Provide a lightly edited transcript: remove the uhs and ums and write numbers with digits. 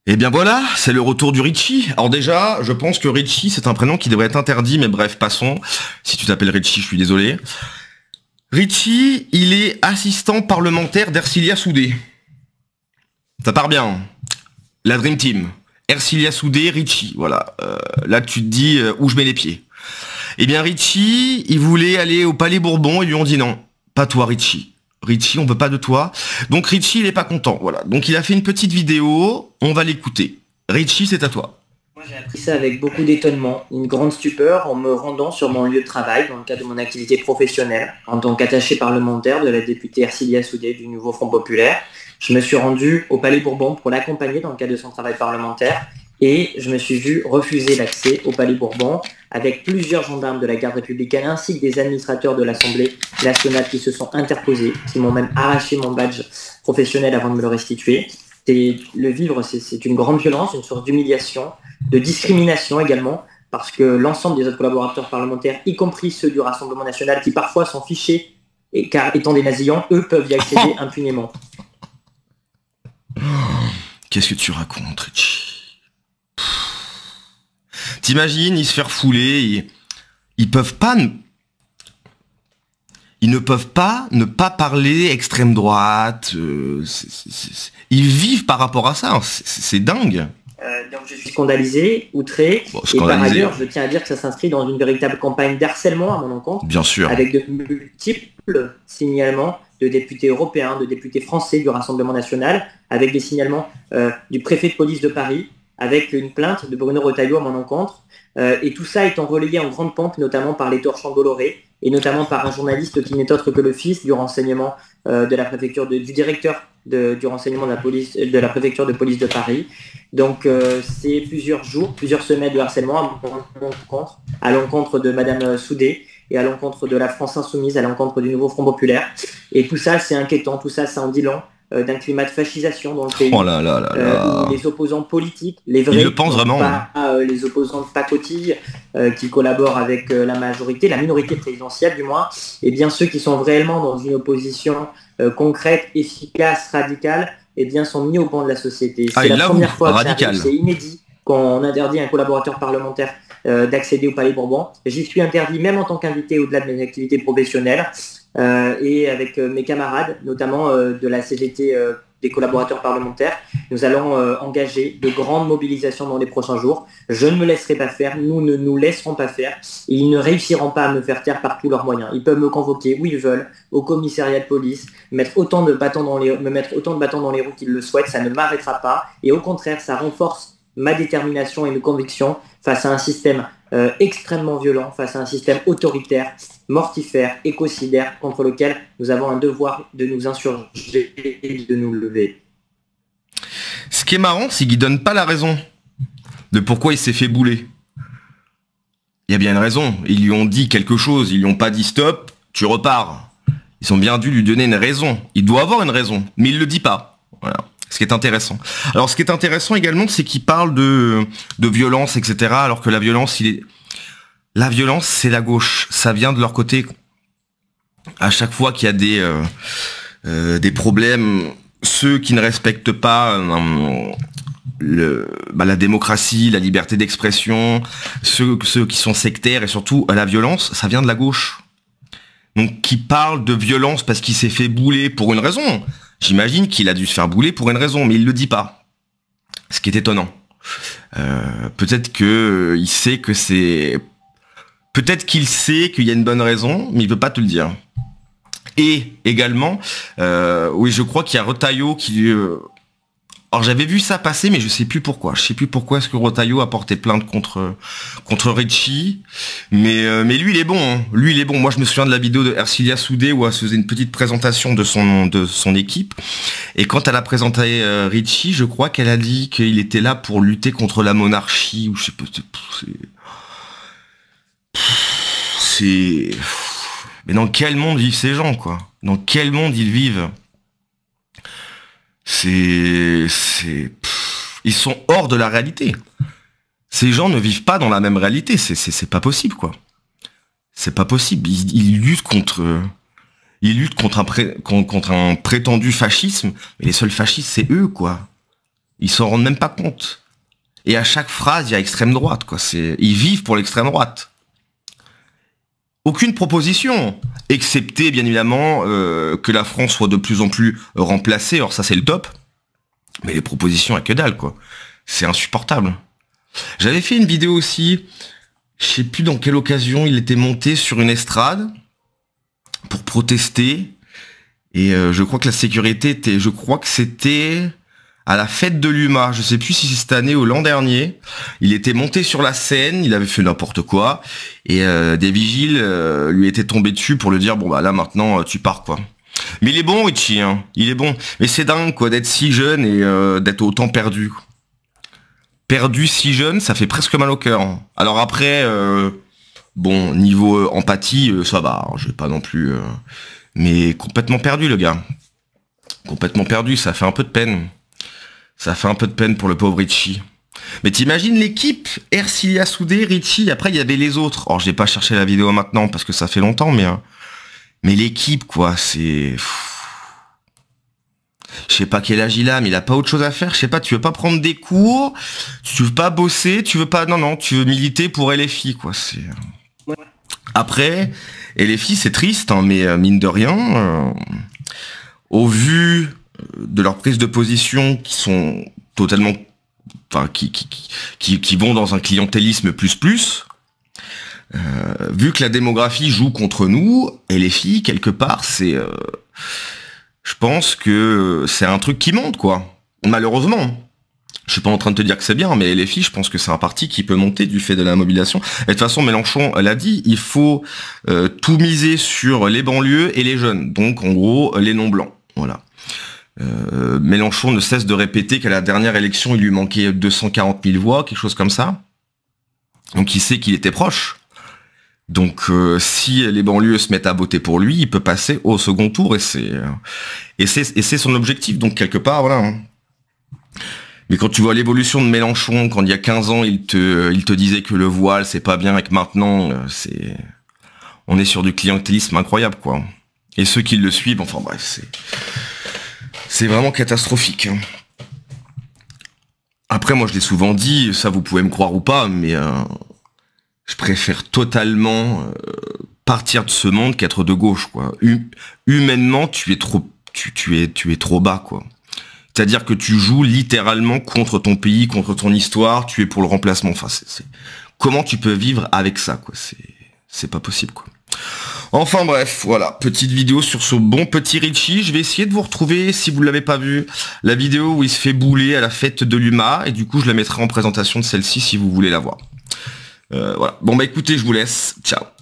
Et bien voilà, c'est le retour du Richie. Alors déjà, je pense que Richie, c'est un prénom qui devrait être interdit, mais bref, passons. Si tu t'appelles Richie, je suis désolé. Richie, il est assistant parlementaire d'Ercilia Soudé. Ça part bien. La Dream Team. Ercilia Soudé, Richie, voilà. Là, tu te dis où je mets les pieds. Eh bien, Richie, il voulait aller au Palais Bourbon, ils lui ont dit non. Pas toi, Richie. Richie, on veut pas de toi. Donc Richie, il est pas content. Voilà. Donc il a fait une petite vidéo. On va l'écouter. Richie, c'est à toi. Moi, j'ai appris ça avec beaucoup d'étonnement, une grande stupeur en me rendant sur mon lieu de travail dans le cadre de mon activité professionnelle en tant qu'attaché parlementaire de la députée Ercilia Soudé du Nouveau Front Populaire. Je me suis rendu au Palais Bourbon pour l'accompagner dans le cadre de son travail parlementaire et je me suis vu refuser l'accès au Palais Bourbon avec plusieurs gendarmes de la garde républicaine ainsi que des administrateurs de l'Assemblée nationale qui se sont interposés, qui m'ont même arraché mon badge professionnel avant de me le restituer. Le vivre, c'est une grande violence, une source d'humiliation, de discrimination également, parce que l'ensemble des autres collaborateurs parlementaires, y compris ceux du Rassemblement national, qui parfois sont fichés, car étant des nazillans, eux peuvent y accéder impunément. Qu'est-ce que tu racontes, Richie? T'imagines, ils se faire fouler, ils peuvent pas... Ils ne peuvent pas ne pas parler extrême droite. Ils vivent par rapport à ça. C'est dingue. Donc je suis scandalisé, outré, bon, et par ailleurs, je tiens à dire que ça s'inscrit dans une véritable campagne d'harcèlement à mon encontre. Bien sûr. Avec de multiples signalements de députés européens, de députés français du Rassemblement national, avec des signalements du préfet de police de Paris, avec une plainte de Bruno Retailleau à mon encontre. Et tout ça étant relayé en grande pompe, notamment par les torchons Bolloré, et notamment par un journaliste qui n'est autre que le fils du renseignement de la préfecture, du directeur du renseignement de la préfecture de police de Paris. Donc c'est plusieurs jours, plusieurs semaines de harcèlement à mon encontre, à l'encontre de Madame Soudé et à l'encontre de la France Insoumise, à l'encontre du Nouveau Front Populaire. Et tout ça, c'est inquiétant, tout ça, ça en dit long d'un climat de fascisation dans le pays. Oh là là là là. Où les opposants politiques, les vrais, ils le pensent vraiment, pas les opposants de pacotille qui collaborent avec la majorité, la minorité présidentielle du moins, et bien ceux qui sont réellement dans une opposition concrète, efficace, radicale, et bien sont mis au banc de la société. C'est la première fois que c'est inédit qu'on interdit à un collaborateur parlementaire d'accéder au Palais Bourbon. J'y suis interdit même en tant qu'invité au-delà de mes activités professionnelles. Et avec mes camarades, notamment de la CGT des collaborateurs parlementaires, nous allons engager de grandes mobilisations dans les prochains jours. Je ne me laisserai pas faire, nous ne nous laisserons pas faire, et ils ne réussiront pas à me faire taire par tous leurs moyens. Ils peuvent me convoquer où ils veulent, au commissariat de police, me mettre autant de bâtons dans les roues qu'ils le souhaitent, ça ne m'arrêtera pas, et au contraire, ça renforce ma détermination et mes convictions face à un système extrêmement violent, face à un système autoritaire, mortifère, écocidaire, contre lequel nous avons un devoir de nous insurger et de nous lever. Ce qui est marrant, c'est qu'il donne pas la raison de pourquoi il s'est fait bouler. Il y a bien une raison. Ils lui ont dit quelque chose, ils lui ont pas dit stop, tu repars. Ils ont bien dû lui donner une raison. Il doit avoir une raison, mais il le dit pas. Voilà. Ce qui est intéressant. Alors, ce qui est intéressant également, c'est qu'il parle de violence, etc. Alors que la violence, la violence, c'est la gauche. Ça vient de leur côté. À chaque fois qu'il y a des problèmes, ceux qui ne respectent pas la démocratie, la liberté d'expression, ceux qui sont sectaires et surtout la violence, ça vient de la gauche. Donc, qui parle de violence parce qu'il s'est fait bouler pour une raison. J'imagine qu'il a dû se faire bouler pour une raison, mais il le dit pas. Ce qui est étonnant. Peut-être que il sait que c'est... Peut-être qu'il sait qu'il y a une bonne raison, mais il veut pas te le dire. Et également, oui, je crois qu'il y a Retailleau qui... Alors j'avais vu ça passer, mais je sais plus pourquoi. Je sais plus pourquoi est-ce que Retailleau a porté plainte contre Richie. Mais lui, il est bon. Hein. Lui, il est bon. Moi, je me souviens de la vidéo de Ercilia Soudé où elle faisait une petite présentation de son équipe. Et quand elle a présenté Richie, je crois qu'elle a dit qu'il était là pour lutter contre la monarchie. Ou je sais pas. C'est... Mais dans quel monde vivent ces gens, quoi? Dans quel monde ils vivent? Ils sont hors de la réalité. Ces gens ne vivent pas dans la même réalité. C'est pas possible, quoi. C'est pas possible. Ils luttent contre un prétendu fascisme, mais les seuls fascistes, c'est eux, quoi. Ils s'en rendent même pas compte. Et à chaque phrase, il y a extrême droite, quoi. Ils vivent pour l'extrême droite. Aucune proposition, excepté bien évidemment que la France soit de plus en plus remplacée. Alors ça c'est le top. Mais les propositions à que dalle, quoi. C'est insupportable. J'avais fait une vidéo aussi, je sais plus dans quelle occasion, il était monté sur une estrade pour protester. Et je crois que la sécurité était, je crois que c'était à la fête de l'UMA, je sais plus si c'est cette année ou l'an dernier. Il était monté sur la scène, il avait fait n'importe quoi, et des vigiles lui étaient tombés dessus pour lui dire bon bah là maintenant tu pars quoi. Mais il est bon Richie, hein. Il est bon. Mais c'est dingue quoi d'être si jeune et d'être autant perdu. Perdu si jeune, ça fait presque mal au cœur. Hein. Alors après, bon niveau empathie, ça va, hein, je vais pas non plus. Mais complètement perdu le gars. Complètement perdu, ça fait un peu de peine. Ça fait un peu de peine pour le pauvre Richie. Mais t'imagines l'équipe, Ercilia Soudé, Richie, après il y avait les autres. Alors j'ai pas cherché la vidéo maintenant parce que ça fait longtemps, mais l'équipe quoi, c'est... Je sais pas quel âge il a, mais il a pas autre chose à faire. Je sais pas, tu veux pas prendre des cours, tu veux pas bosser, tu veux pas... Non, tu veux militer pour LFI quoi, c'est... Après, LFI c'est triste, hein, mais mine de rien, au vu de leurs prises de position qui sont totalement... Enfin, qui vont dans un clientélisme plus, vu que la démographie joue contre nous, et les filles, quelque part, c'est... je pense que c'est un truc qui monte, quoi. Malheureusement. Je suis pas en train de te dire que c'est bien, mais les filles, je pense que c'est un parti qui peut monter du fait de la mobilisation. Et de toute façon, Mélenchon l'a dit, il faut tout miser sur les banlieues et les jeunes. Donc, en gros, les non-blancs. Voilà. Mélenchon ne cesse de répéter qu'à la dernière élection, il lui manquait 240 000 voix, quelque chose comme ça. Donc il sait qu'il était proche. Donc si les banlieues se mettent à voter pour lui, il peut passer au second tour et c'est son objectif. Donc quelque part, voilà. Mais quand tu vois l'évolution de Mélenchon, quand il y a 15 ans, il te disait que le voile, c'est pas bien et que maintenant, on est sur du clientélisme incroyable, quoi. Et ceux qui le suivent, enfin bref, c'est vraiment catastrophique. Après, moi, je l'ai souvent dit, ça, vous pouvez me croire ou pas, mais je préfère totalement partir de ce monde qu'être de gauche, quoi. Humainement, tu es trop bas, quoi. C'est-à-dire que tu joues littéralement contre ton pays, contre ton histoire, tu es pour le remplacement. Enfin, comment tu peux vivre avec ça, quoi. C'est pas possible, quoi. Enfin bref, voilà, petite vidéo sur ce bon petit Richie. Je vais essayer de vous retrouver, si vous ne l'avez pas vu, la vidéo où il se fait bouler à la fête de l'UMA, et du coup je la mettrai en présentation de celle-ci si vous voulez la voir. Voilà. Bon bah écoutez, je vous laisse. Ciao.